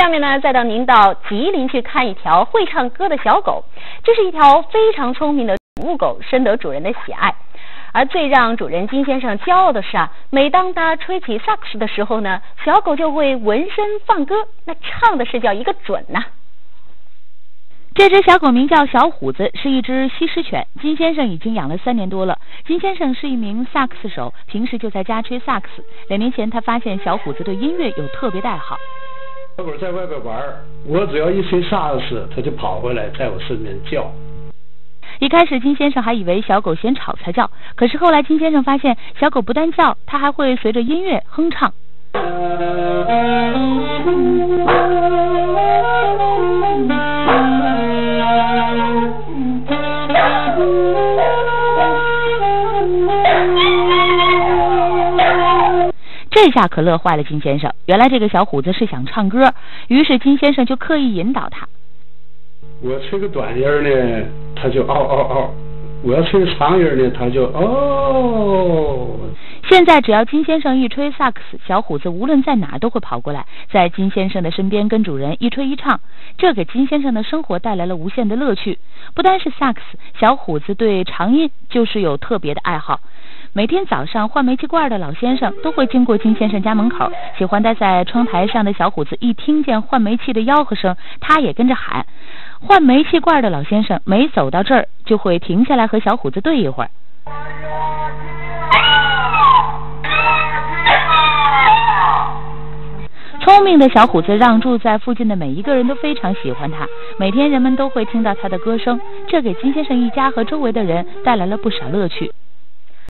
下面呢，再让您到吉林去看一条会唱歌的小狗。这是一条非常聪明的宠物狗，深得主人的喜爱。而最让主人金先生骄傲的是每当他吹起萨克斯的时候呢，小狗就会闻声放歌，那唱的是叫一个准呐。 这只小狗名叫小虎子，是一只西施犬。金先生已经养了3年多了。金先生是一名萨克斯手，平时就在家吹萨克斯。2年前，他发现小虎子对音乐有特别的爱好。 小狗在外边玩，我只要一吹萨克斯，它就跑回来，在我身边叫。 一开始，金先生还以为小狗嫌吵才叫，可是后来金先生发现，小狗不但叫，它还会随着音乐哼唱。这下可乐坏了金先生，原来这个小虎子是想唱歌，于是金先生就刻意引导他。 我吹个短音呢，他就嗷嗷嗷；我要吹个长音呢，他就哦。 现在只要金先生一吹萨克斯，小虎子无论在哪都会跑过来，在金先生的身边跟主人一吹一唱，这给金先生的生活带来了无限的乐趣。不单是萨克斯，小虎子对长音就是有特别的爱好。每天早上换煤气罐的老先生都会经过金先生家门口，喜欢待在窗台上的小虎子一听见换煤气的吆喝声，他也跟着喊。换煤气罐的老先生每走到这儿就会停下来和小虎子对一会儿。聪明的小虎子让住在附近的每一个人都非常喜欢他，每天人们都会听到他的歌声，这给金先生一家和周围的人带来了不少乐趣。